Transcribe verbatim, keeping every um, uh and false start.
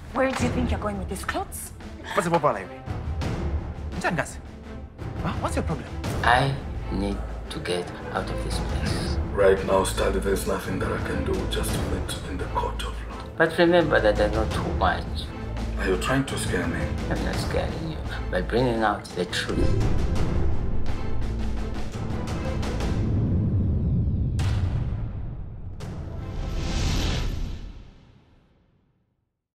Where do you think you're going with these clothes? What's the problem, Ivy? Jangas, huh? What's your problem? I need to get out of this place. Right now, Sitali, there's nothing that I can do, just wait in the court of law. But remember that I know too much. Are you trying to scare me? I'm not scaring you by bringing out the truth.